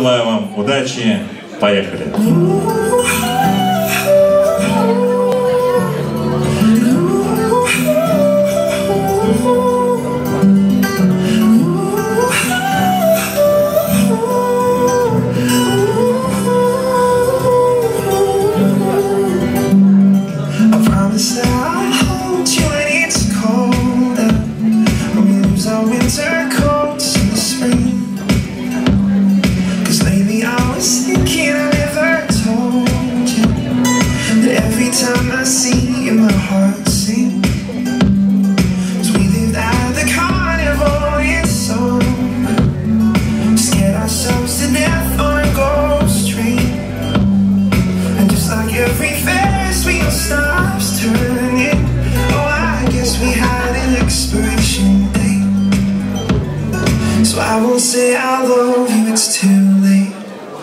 Желаю вам удачи. Поехали. Time I see in my heart sing, 'cause we lived at the carnival in summer, scared ourselves to death on a ghost train, and just like every Ferris wheel stops turning, oh I guess we had an expiration date, so I won't say I love you, it's too late.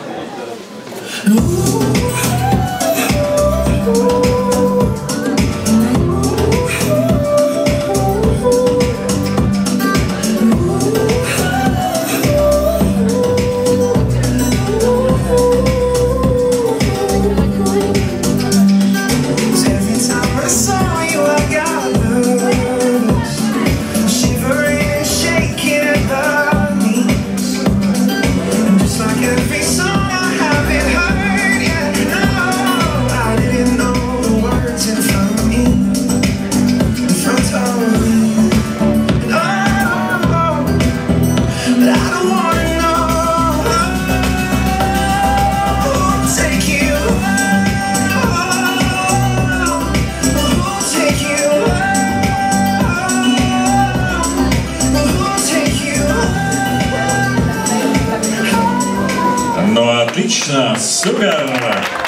Ooh. Ну, отлично, супер!